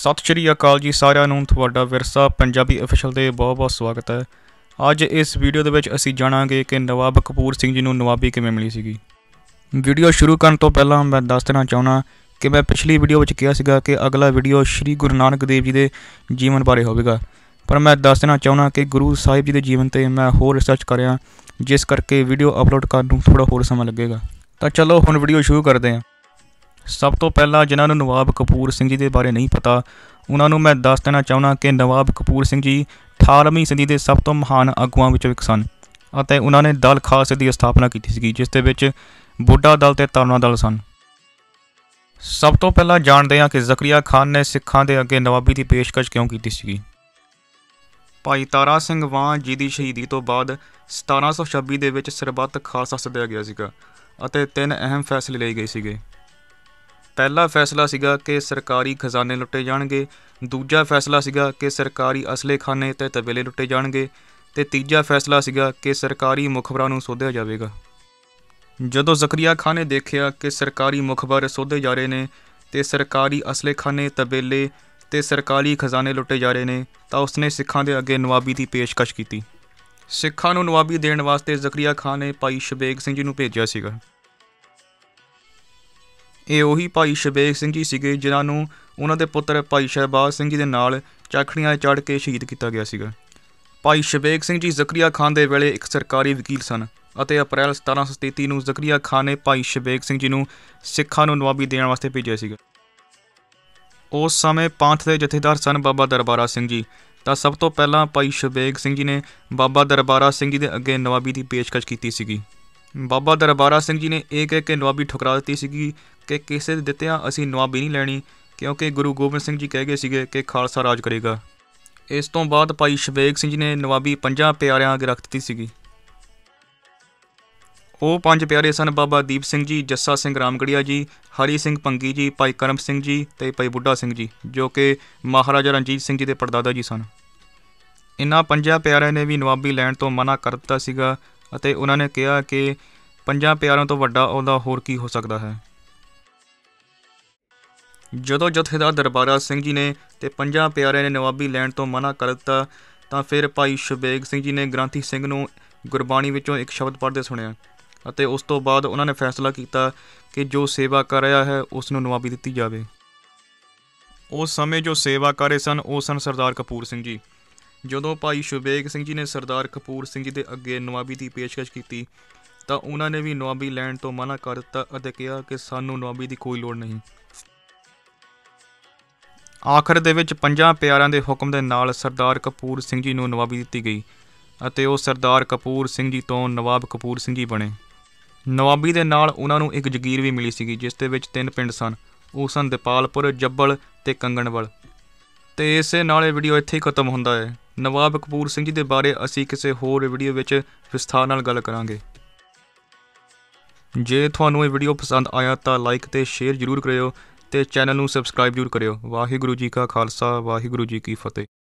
ਸਤਿ ਸ਼੍ਰੀ ਅਕਾਲ ਜੀ ਸਾਰਿਆਂ ਨੂੰ। ਤੁਹਾਡਾ ਵਿਰਸਾ ਪੰਜਾਬੀ ਅਫੀਸ਼ਲ ਤੇ ਬਹੁਤ-ਬਹੁਤ ਸਵਾਗਤ ਹੈ। ਅੱਜ ਇਸ ਵੀਡੀਓ ਦੇ ਵਿੱਚ ਅਸੀਂ ਜਾਣਾਂਗੇ ਕਿ ਨਵਾਬ ਕਪੂਰ ਸਿੰਘ ਜੀ ਨੂੰ ਨਵਾਬੀ ਕਿਵੇਂ ਮਿਲੀ ਸੀਗੀ। ਵੀਡੀਓ ਸ਼ੁਰੂ ਕਰਨ ਤੋਂ ਪਹਿਲਾਂ ਮੈਂ ਦੱਸ ਦੇਣਾ ਚਾਹੁੰਦਾ ਕਿ ਮੈਂ ਪਿਛਲੀ ਵੀਡੀਓ ਵਿੱਚ ਕਿਹਾ ਸੀਗਾ ਕਿ ਅਗਲਾ ਵੀਡੀਓ ਸ਼੍ਰੀ ਗੁਰੂ ਨਾਨਕ ਦੇਵ ਜੀ ਦੇ ਜੀਵਨ ਬਾਰੇ ਹੋਵੇਗਾ, ਪਰ ਮੈਂ ਦੱਸ ਦੇਣਾ ਚਾਹੁੰਦਾ ਕਿ ਗੁਰੂ ਸਾਹਿਬ ਜੀ ਦੇ ਜੀਵਨ 'ਤੇ ਮੈਂ ਹੋਰ ਰਿਸਰਚ ਕਰਿਆ, ਜਿਸ ਕਰਕੇ ਵੀਡੀਓ ਅਪਲੋਡ ਕਰਨ ਨੂੰ ਥੋੜ੍ਹਾ ਹੋਰ ਸਮਾਂ ਲੱਗੇਗਾ। ਤਾਂ ਚਲੋ ਹੁਣ ਵੀਡੀਓ ਸ਼ੁਰੂ ਕਰਦੇ ਹਾਂ। ਸਭ ਤੋਂ ਪਹਿਲਾਂ ਜਿਨ੍ਹਾਂ ਨੂੰ ਨਵਾਬ ਕਪੂਰ ਸਿੰਘ ਜੀ ਦੇ ਬਾਰੇ ਨਹੀਂ ਪਤਾ, ਉਹਨਾਂ ਨੂੰ ਮੈਂ ਦੱਸ ਦੇਣਾ ਚਾਹੁੰਦਾ ਕਿ ਨਵਾਬ ਕਪੂਰ ਸਿੰਘ ਜੀ 18ਵੀਂ ਸਦੀ ਦੇ ਸਭ ਤੋਂ ਮਹਾਨ ਆਗੂਆਂ ਵਿੱਚੋਂ ਇੱਕ ਸਨ ਅਤੇ ਉਹਨਾਂ ਨੇ ਦਲ ਖਾਲਸੇ ਦੀ ਸਥਾਪਨਾ ਕੀਤੀ ਸੀਗੀ, ਜਿਸ ਦੇ ਵਿੱਚ ਬੁੱਢਾ ਦਲ ਅਤੇ ਤਰਨਾ ਦਲ ਸਨ। ਸਭ ਤੋਂ ਪਹਿਲਾਂ ਜਾਣਦੇ ਹਾਂ ਕਿ ਜ਼ਕਰੀਆ ਖਾਨ ਨੇ ਸਿੱਖਾਂ ਦੇ ਅੱਗੇ ਨਵਾਬੀ ਦੀ ਪੇਸ਼ਕਸ਼ ਕਿਉਂ ਕੀਤੀ ਸੀਗੀ। ਭਾਈ ਤਾਰਾ ਸਿੰਘ ਵਾਂ ਜੀ ਦੀ ਸ਼ਹੀਦੀ ਤੋਂ ਬਾਅਦ 1726 ਦੇ ਵਿੱਚ ਸਰਬੱਤ ਖਾਲਸਾ ਸੱਦਿਆ ਗਿਆ ਸੀਗਾ ਅਤੇ 3 ਅਹਿਮ ਫੈਸਲੇ ਲਏ ਗਏ ਸੀਗੇ। ਪਹਿਲਾ ਫੈਸਲਾ ਸੀਗਾ ਕਿ ਸਰਕਾਰੀ ਖਜ਼ਾਨੇ ਲੁੱਟੇ ਜਾਣਗੇ, ਦੂਜਾ ਫੈਸਲਾ ਸੀਗਾ ਕਿ ਸਰਕਾਰੀ ਅਸਲੇਖਾਨੇ ਅਤੇ ਤਬੇਲੇ ਲੁੱਟੇ ਜਾਣਗੇ ਅਤੇ ਤੀਜਾ ਫੈਸਲਾ ਸੀਗਾ ਕਿ ਸਰਕਾਰੀ ਮੁਖਬਰਾਂ ਨੂੰ ਸੋਧਿਆ ਜਾਵੇਗਾ। ਜਦੋਂ ਜ਼ਕਰੀਆ ਖਾਨ ਨੇ ਦੇਖਿਆ ਕਿ ਸਰਕਾਰੀ ਮੁਖਬਰ ਸੋਧੇ ਜਾ ਰਹੇ ਨੇ ਅਤੇ ਸਰਕਾਰੀ ਅਸਲੇਖਾਨੇ, ਤਬੇਲੇ ਅਤੇ ਸਰਕਾਰੀ ਖਜ਼ਾਨੇ ਲੁੱਟੇ ਜਾ ਰਹੇ ਨੇ, ਤਾਂ ਉਸਨੇ ਸਿੱਖਾਂ ਦੇ ਅੱਗੇ ਨਵਾਬੀ ਦੀ ਪੇਸ਼ਕਸ਼ ਕੀਤੀ। ਸਿੱਖਾਂ ਨੂੰ ਨਵਾਬੀ ਦੇਣ ਵਾਸਤੇ ਜ਼ਕਰੀਆ ਖਾਨ ਨੇ ਭਾਈ ਸ਼ਬੇਗ ਸਿੰਘ ਜੀ ਨੂੰ ਭੇਜਿਆ ਸੀਗਾ। ਇਹ ਉਹੀ ਭਾਈ ਸ਼ਬੇਗ ਸਿੰਘ ਜੀ ਸੀਗੇ ਜਿਨ੍ਹਾਂ ਨੂੰ ਉਹਨਾਂ ਦੇ ਪੁੱਤਰ ਭਾਈ ਸ਼ਹਿਬਾਜ਼ ਸਿੰਘ ਜੀ ਦੇ ਨਾਲ ਝਾਖੜੀਆਂ ਚੜ੍ਹ ਕੇ ਸ਼ਹੀਦ ਕੀਤਾ ਗਿਆ ਸੀਗਾ। ਭਾਈ ਸ਼ਬੇਗ ਸਿੰਘ ਜੀ ਜ਼ਕਰੀਆ ਖਾਨ ਦੇ ਵੇਲੇ ਇੱਕ ਸਰਕਾਰੀ ਵਕੀਲ ਸਨ ਅਤੇ ਅਪ੍ਰੈਲ 1733 ਨੂੰ ਜ਼ਕਰੀਆ ਖਾਨ ਨੇ ਭਾਈ ਸ਼ਬੇਗ ਸਿੰਘ ਜੀ ਨੂੰ ਸਿੱਖਾਂ ਨੂੰ ਨਵਾਬੀ ਦੇਣ ਵਾਸਤੇ ਭੇਜਿਆ ਸੀਗਾ। ਉਸ ਸਮੇਂ ਪੰਥ ਦੇ ਜਥੇਦਾਰ ਸਨ ਬਾਬਾ ਦਰਬਾਰਾ ਸਿੰਘ ਜੀ। ਤਾਂ ਸਭ ਤੋਂ ਪਹਿਲਾਂ ਭਾਈ ਸ਼ਬੇਗ ਸਿੰਘ ਜੀ ਨੇ ਬਾਬਾ ਦਰਬਾਰਾ ਸਿੰਘ ਜੀ ਦੇ ਅੱਗੇ ਨਵਾਬੀ ਦੀ ਪੇਸ਼ਕਸ਼ ਕੀਤੀ ਸੀਗੀ। ਬਾਬਾ ਦਰਬਾਰਾ ਸਿੰਘ ਜੀ ਨੇ ਇਹ ਕਹਿ ਕੇ ਨਵਾਬੀ ਠੁਕਰਾ ਦਿੱਤੀ ਸੀਗੀ ਕਿ ਕਿਸੇ ਦੇ ਦਿੱਤਿਆਂ ਅਸੀਂ ਨਵਾਬੀ ਨਹੀਂ ਲੈਣੀ, ਕਿਉਂਕਿ ਗੁਰੂ ਗੋਬਿੰਦ ਸਿੰਘ ਜੀ ਕਹਿ ਗਏ ਸੀਗੇ ਕਿ ਖਾਲਸਾ ਰਾਜ ਕਰੇਗਾ। ਇਸ ਤੋਂ ਬਾਅਦ ਭਾਈ ਸ਼ਬੇਗ ਸਿੰਘ ਜੀ ਨੇ ਨਵਾਬੀ 5 ਪਿਆਰਿਆਂ ਅੱਗੇ ਰੱਖ ਦਿੱਤੀ ਸੀਗੀ। ਉਹ 5 ਪਿਆਰੇ ਸਨ ਬਾਬਾ ਦੀਪ ਸਿੰਘ ਜੀ, ਜੱਸਾ ਸਿੰਘ ਰਾਮਗੜੀਆ ਜੀ, ਹਰੀ ਸਿੰਘ ਭੰਗੀ ਜੀ, ਭਾਈ ਕਰਮ ਸਿੰਘ ਜੀ ਅਤੇ ਭਾਈ ਬੁੱਢਾ ਸਿੰਘ ਜੀ, ਜੋ ਕਿ ਮਹਾਰਾਜਾ ਰਣਜੀਤ ਸਿੰਘ ਜੀ ਦੇ ਪੜਦਾਦਾ ਜੀ ਸਨ। ਇਹਨਾਂ 5 ਪਿਆਰਿਆਂ ਨੇ ਵੀ ਨਵਾਬੀ ਲੈਣ ਤੋਂ ਮਨਾ ਕਰ ਦਿੱਤਾ ਸੀਗਾ ਅਤੇ ਉਹਨਾਂ ਨੇ ਕਿਹਾ ਕਿ 5 ਪਿਆਰਿਆਂ ਤੋਂ ਵੱਡਾ ਉਹਦਾ ਹੋਰ ਕੀ ਹੋ ਸਕਦਾ ਹੈ। ਜਦੋਂ ਜਥੇਦਾਰ ਦਰਬਾਰਾ ਸਿੰਘ ਜੀ ਨੇ ਅਤੇ 5 ਪਿਆਰਿਆਂ ਨੇ ਨਵਾਬੀ ਲੈਣ ਤੋਂ ਮਨਾ ਕਰ ਦਿੱਤਾ, ਤਾਂ ਫਿਰ ਭਾਈ ਸ਼ਬੇਗ ਸਿੰਘ ਜੀ ਨੇ ਗ੍ਰੰਥੀ ਸਿੰਘ ਨੂੰ ਗੁਰਬਾਣੀ ਵਿੱਚੋਂ ਇੱਕ ਸ਼ਬਦ ਪੜ੍ਹਦੇ ਸੁਣਿਆ ਅਤੇ ਉਸ ਤੋਂ ਬਾਅਦ ਉਹਨਾਂ ਨੇ ਫੈਸਲਾ ਕੀਤਾ ਕਿ ਜੋ ਸੇਵਾ ਕਰ ਰਿਹਾ ਹੈ ਉਸ ਨੂੰ ਨਵਾਬੀ ਦਿੱਤੀ ਜਾਵੇ। ਉਸ ਸਮੇਂ ਜੋ ਸੇਵਾ ਕਰ ਰਹੇ ਸਨ ਉਹ ਸਨ ਸਰਦਾਰ ਕਪੂਰ ਸਿੰਘ ਜੀ। ਜਦੋਂ ਭਾਈ ਸ਼ਬੇਗ ਸਿੰਘ ਜੀ ਨੇ ਸਰਦਾਰ ਕਪੂਰ ਸਿੰਘ ਜੀ ਦੇ ਅੱਗੇ ਨਵਾਬੀ ਦੀ ਪੇਸ਼ਕਸ਼ ਕੀਤੀ, ਤਾਂ ਉਹਨਾਂ ਨੇ ਵੀ ਨਵਾਬੀ ਲੈਣ ਤੋਂ ਮਨਾ ਕਰ ਦਿੱਤਾ ਅਤੇ ਕਿਹਾ ਕਿ ਸਾਨੂੰ ਨਵਾਬੀ ਦੀ ਕੋਈ ਲੋੜ ਨਹੀਂ। ਆਖਰ ਦੇ ਵਿੱਚ 5 ਪਿਆਰਿਆਂ ਦੇ ਹੁਕਮ ਦੇ ਨਾਲ ਸਰਦਾਰ ਕਪੂਰ ਸਿੰਘ ਜੀ ਨੂੰ ਨਵਾਬੀ ਦਿੱਤੀ ਗਈ ਅਤੇ ਉਹ ਸਰਦਾਰ ਕਪੂਰ ਸਿੰਘ ਜੀ ਤੋਂ ਨਵਾਬ ਕਪੂਰ ਸਿੰਘ ਜੀ ਬਣੇ। ਨਵਾਬੀ ਦੇ ਨਾਲ ਉਹਨਾਂ ਨੂੰ ਇੱਕ ਜਗੀਰ ਵੀ ਮਿਲੀ ਸੀਗੀ, ਜਿਸ ਦੇ ਵਿੱਚ 3 ਪਿੰਡ ਸਨ। ਉਹ ਸਨ ਦਿਪਾਲਪੁਰ, ਜੱਬਲ ਅਤੇ ਕੰਗਣਵਲ। ਅਤੇ ਇਸੇ ਨਾਲ ਇਹ ਵੀਡੀਓ ਇੱਥੇ ਹੀ ਖਤਮ ਹੁੰਦਾ ਹੈ। ਨਵਾਬ ਕਪੂਰ ਸਿੰਘ ਜੀ ਦੇ ਬਾਰੇ ਅਸੀਂ ਕਿਸੇ ਹੋਰ ਵੀਡੀਓ ਵਿੱਚ ਵਿਸਥਾਰ ਨਾਲ ਗੱਲ ਕਰਾਂਗੇ। ਜੇ ਤੁਹਾਨੂੰ ਇਹ ਵੀਡੀਓ ਪਸੰਦ ਆਇਆ ਤਾਂ ਲਾਈਕ ਅਤੇ ਸ਼ੇਅਰ ਜ਼ਰੂਰ ਕਰਿਓ ਅਤੇ ਚੈਨਲ ਨੂੰ ਸਬਸਕ੍ਰਾਈਬ ਜ਼ਰੂਰ ਕਰਿਓ। ਵਾਹਿਗੁਰੂ ਜੀ ਕਾ ਖਾਲਸਾ, ਵਾਹਿਗੁਰੂ ਜੀ ਕੀ ਫਤਿਹ।